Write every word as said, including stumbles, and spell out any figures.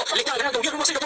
le estaba ganando un guión uno a cero.